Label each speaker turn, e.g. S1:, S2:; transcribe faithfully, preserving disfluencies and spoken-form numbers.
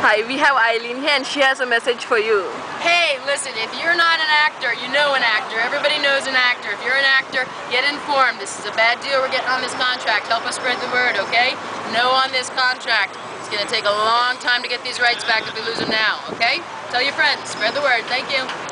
S1: Hi, we have Eileen here and she has a message for you.
S2: Hey, listen, if you're not an actor, you know an actor. Everybody knows an actor. If you're an actor, get informed. This is a bad deal we're getting on this contract. Help us spread the word, okay? No on this contract. It's going to take a long time to get these rights back if we lose them now, okay? Tell your friends. Spread the word. Thank you.